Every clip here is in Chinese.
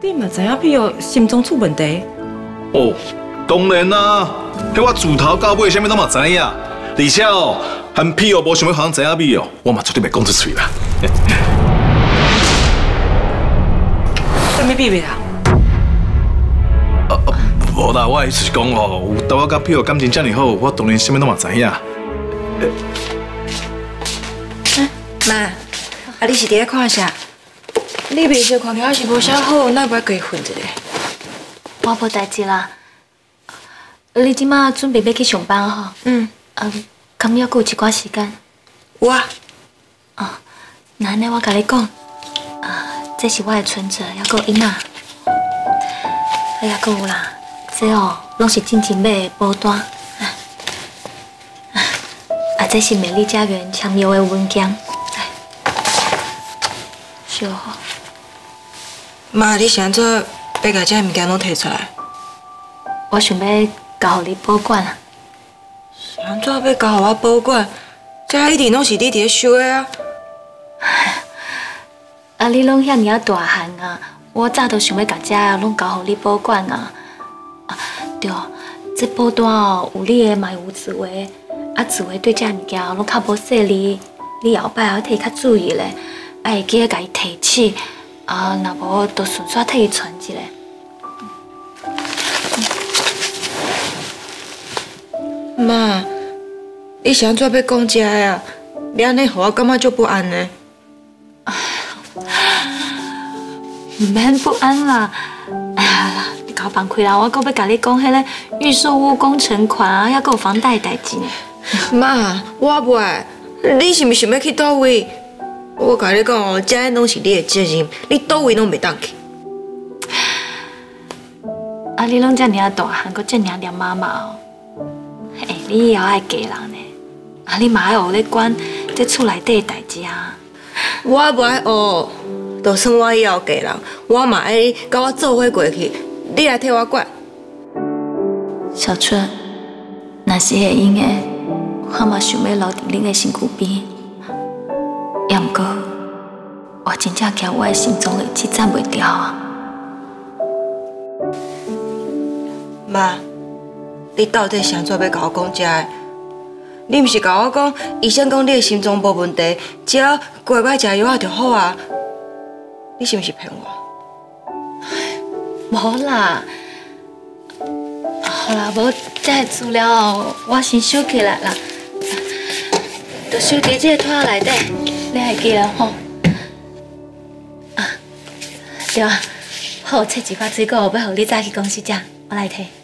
你嘛知影พี่哦心脏出问题？ 哦，当然啦，迄我自头到尾啥物拢嘛知影，而且哦，含屁哦无想要互人知影咪哦，我嘛绝对袂讲出嘴啦。 啥物秘密啊？ 无啦，我的意思是讲哦，有到我甲屁哦感情遮尔好，我当然啥物拢嘛知影。 妈，啊你是伫咧看啥？你面色看起来是无啥好，哪不爱跟伊混一下？ 我无代志啦。你即马准备要去上班吼？敢要还有一寡时间？ 有啊。 哦，那安尼我甲你讲，这是我的存折，还佫有银仔，还佫有啦，这哦拢是进前买的保单，这是美丽家园签约的文件，收好。 妈，你是安怎要甲这物件拢摕出来？ 我想要交予你保管啊。 是安怎要交互我保管？这一定拢是你伫咧收的啊！ 你拢遐尔大汉啊，我早都想要甲这拢交予你保管啊。对，这保单哦，有你的嘛有字画，字画对这物件拢较无细腻，你后摆要摕较注意咧，会记得甲伊提起。若无就顺续替伊存一下。 妈，你是安怎要讲这啊？你安尼，互我感觉足不安呢。 唔免不安啦。哎呀，你搞放开啦！我搁要甲你讲迄个预售屋工程款啊，还佫有房贷代志呢。 妈，我袂，你是毋是想要去倒位？我甲你讲哦，这拢是你的责任，你倒位拢袂当去。 你拢遮尔大汉，佫遮尔念妈妈哦。你以后爱嫁人呢，你嘛爱学咧管这厝内底的代志啊。 我无爱学，就算我以后嫁人，我嘛爱甲我做伙过去，你来替我管。 小春，若是会用的，我嘛想要留伫恁的身躯边。也毋过，我真正惊我的心脏会支撑袂牢啊！ 妈，你到底是安怎要甲我讲这个？你毋是甲我讲，医生讲你的心脏无问题，只要乖乖食药仔就好啊？你是毋是骗我？ 无啦，好啦，无这个资料我先收起来啦，就收伫这个拖内底，你会记得吼？对啊，好，切一块水果，要互你早去公司食，我来摕。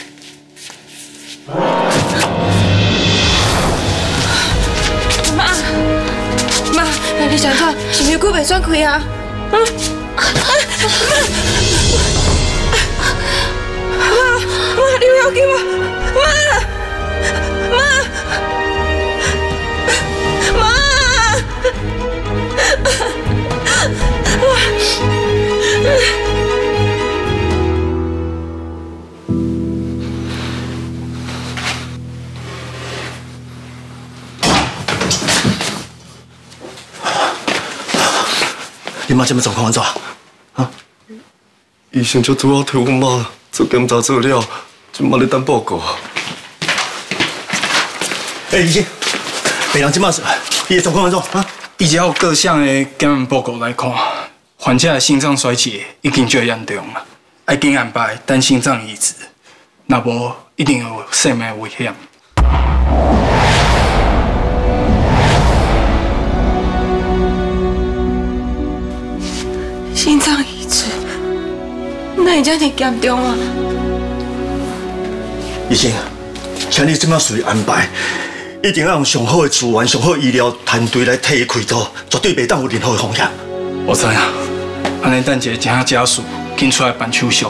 妈，你想怎？是毋是骨袂爽开啊？妈，你不要给我， 你妈这么状况安怎？医生就拄好替阮妈做检查做了，今嘛咧等报告。医生，病人即马是伊的状况安怎？ 依照各项的检验报告来看，患者的心脏衰竭已经最严重了，要紧安排等心脏移植，若无一定有生命危险。 心脏移植，那会遮尔严重啊？ 医生，请你即马随安排，一定要用上好的资源、上好的医疗团队来替伊开刀，绝对袂当有任何的风险。 我知影，安尼等一个请家属紧出来办手续。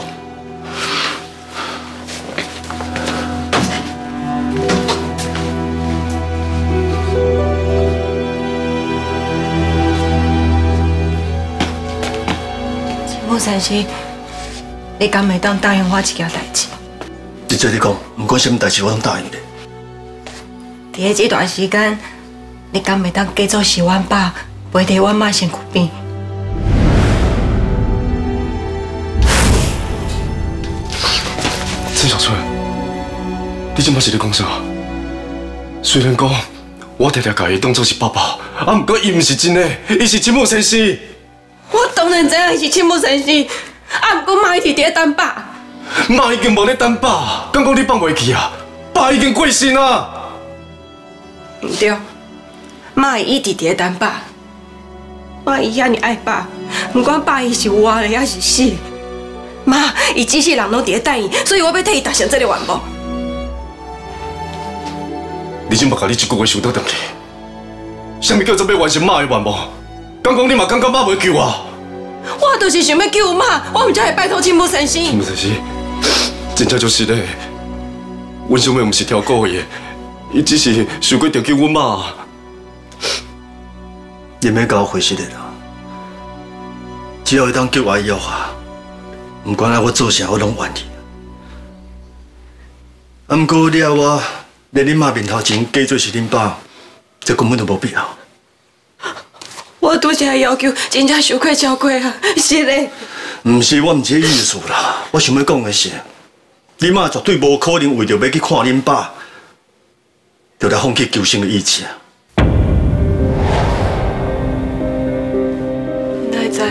吴先生，你敢袂当答应我一件代志？ 直接你讲，不管什么代志，我拢答应你。 伫这段时间，你敢袂当假作是阮爸，陪伫阮妈身躯边？ 郑小春，你即摆是咧讲啥？虽然讲我常常把伊当作是爸爸，不过伊毋是真的，伊是亲母先生。 我当然知影伊是亲母先生，不过妈一直伫等爸。 妈已经无咧等爸，敢讲你放袂记啊？爸已经过身啊！ 唔对，妈一直伫等爸。妈伊遐尼爱爸，不管爸伊是活咧还是死，妈伊只世人拢伫等伊，所以我要替伊达成这个愿望。 你真莫甲你一句话收倒转去。什么叫做要完成妈的愿望？敢讲你嘛感觉妈袂救我？ 我就是想要救妈，我毋才会拜托亲母先生。 亲母先生，真正就是咧，阮想要毋是挑故意的，伊只是想过着救阮妈。 你免甲我回事的啦，只要会当救我以后啊，不管我做啥，我拢愿意。不过你要我在恁妈面头前假做是恁爸，这根本就无必要。 我拄则要求真正伤过超过啊，是嘞。 唔是，我唔是这意思啦。我想要讲的是，恁妈绝对无可能为着要去看恁爸，就来放弃求生的意志啊。 哪会知？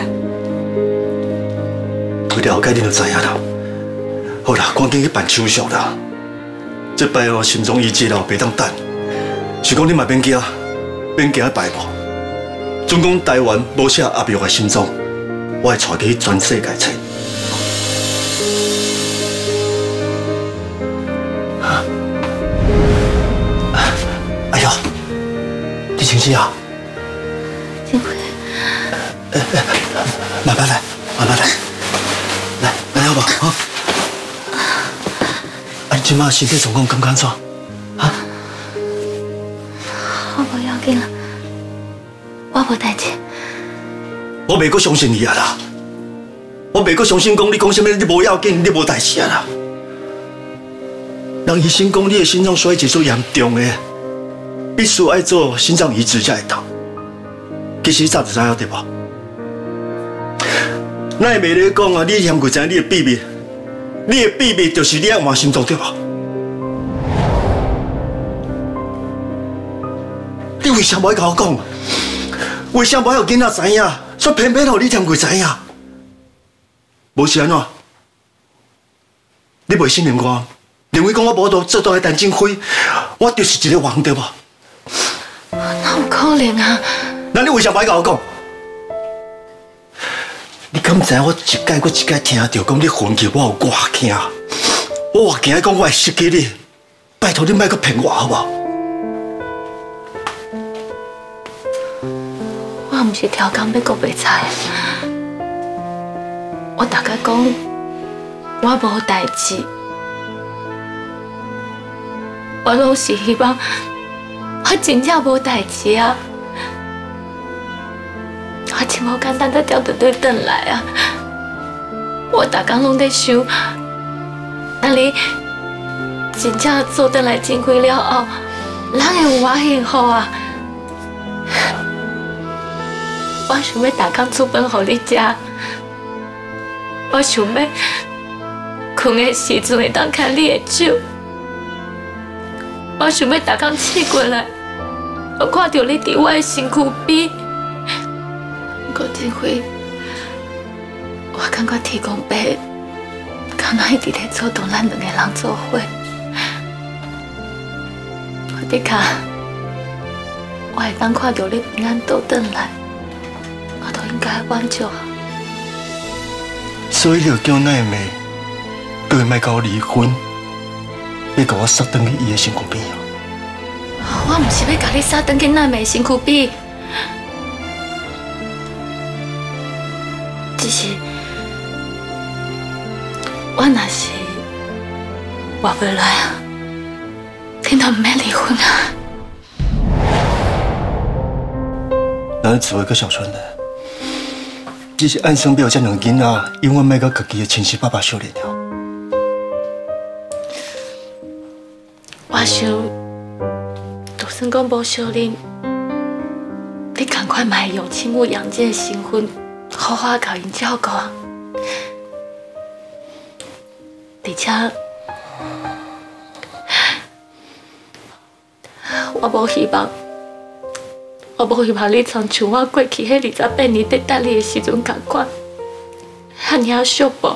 为了解你就知影啦。好啦，赶紧去办手续啦。这摆哦，心脏移植了，袂当等。是讲你嘛免惊，免惊败无。总讲台湾无啥压弱的心脏，我会带你去全世界找。哎呦，你清醒啊？ 幸亏。 慢慢来，慢慢来，来好不好？你即马身体状况感觉怎？啊？ 我无要紧啊，我无代志。 我袂阁相信你啊啦！我袂阁相信讲你讲什么你无要紧，你无代志啊啦！人医生讲你的心脏衰竭最严重的，必须爱做心脏移植才会当。其实早就知影对无？那会袂咧讲啊？你嫌过知影你的秘密？你的秘密就是你爱换心脏对无？你为啥无爱甲我讲？为啥无爱有囡仔知影？却偏偏让你嫌过知影？无是安怎？你袂信任我？认为讲我无度做到陈正辉，我就是一个王对无？ 哪有可能啊？ 那你为啥无爱甲我讲？你敢知影我一届又一届听到讲你分去，我有偌惊？我偌惊讲我会失去你，拜托你莫阁骗我好不好？ 我毋是挑工要顾袂菜，我大家讲我无代志，我拢是希望我真正无代志啊！我真无简单，才调倒对转来啊！我大家拢在想，等你真正做转来正规了后，人会有我幸福啊！我想要大工煮饭给你吃，我想要困的时阵会当牵你的手，我想要大工醒过来，我看到你伫我的身躯边。不过这回，我感觉天公伯刚刚一直在做动咱两个人做伙，我的卡，我会当看到你平安倒转来。我都应该挽救啊！ 所以你就叫奶妹，叫伊莫甲我离婚，要甲我杀转去伊的身躯边啊！ 我唔是要甲你杀转去奶妹身躯边，只是我若是活不来啊，你都唔免离婚啊！ 咱是做一个小春的。只是暗生不要这两个囡仔，永远莫甲家己的亲生爸爸相连了。 我想，就算讲无相认，你赶快嘛会用亲母养子的身份，好好甲因照顾啊！而且， 我无希望你像我过去迄28年在等你的时阵同款，遐尔寂寞。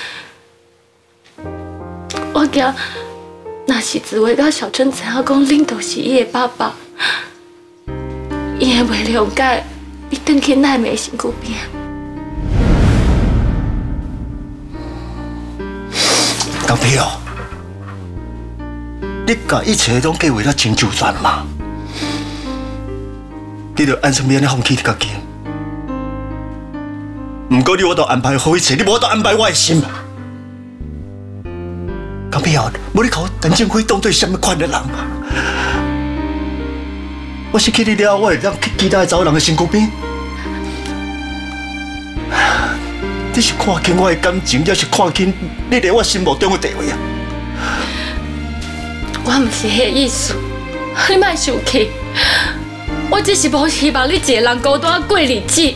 我惊，若是紫薇甲小春知影讲恁都是伊的爸爸，伊会袂谅解你转去奶妹的身躯边。 江皮哦，你甲一切拢计划得真周全嘛？你着按什么样的放弃你家己？不过你我都安排好一切，你无都安排我的心嘛？江皮哦，无你靠陈正辉当做什么款的人嘛？我失去你了，我会让其他走人的身躯边。你是看清我的感情，还是看清你在我心目中的地位啊？ 我唔是迄意思，你莫生气。我只是无希望你一个人孤单过日子。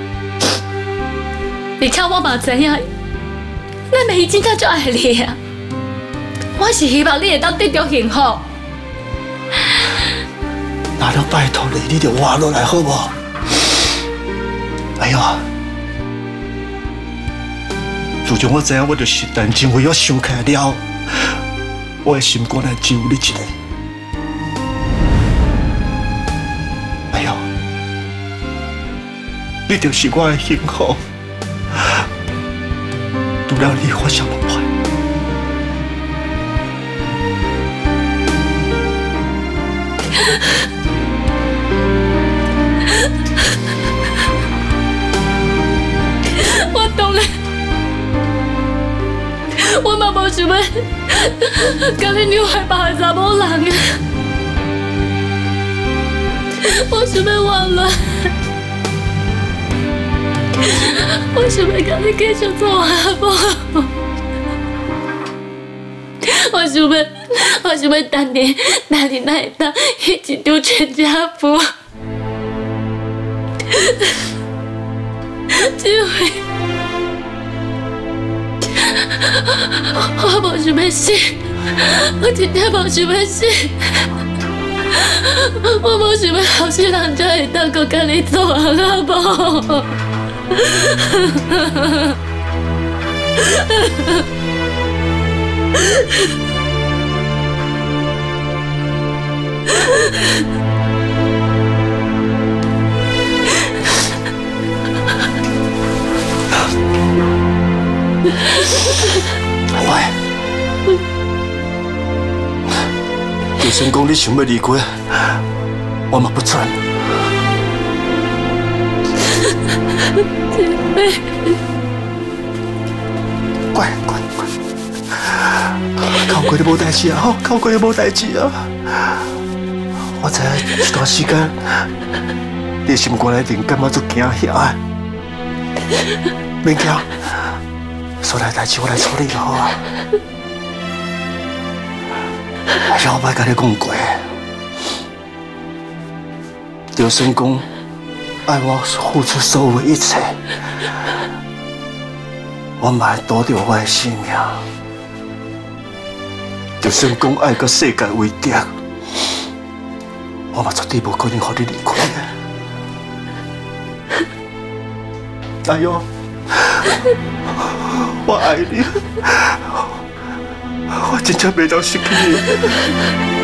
而且我嘛知影，咱妹伊真正足爱你啊。我是希望你会当得到幸福。 那就拜托你，你就活落来好无？哎呦！自从我知影我就是陈正辉，我想起来了，我的心肝内只有你一个。哎呦，你就是我的幸福，除了你，我想不坏。 我懂了。我嘛无想要甲你扭害别个查某人啊！我想要忘了，我想要甲你继续做阿婆。我想要等你哪会当一起丢全家福。这回。我无想要死，我真正无想要死，我无想要后世人才会当搁甲你做阿婆。 喂，就算讲你想要离开，我嘛不准。乖，靠过你无代志啊，吼，靠过你无代志啊。我知影一段时间，你心肝内一定感觉足惊吓的，免惊。所有代志我来处理就好啊！哎呀，我莫甲你讲过，就算讲爱我付出所有一切，我嘛会赌着我的性命。就算讲爱甲世界为敌，我嘛绝对无可能让你离开的。哎呦！我爱你，我真正袂当失去你。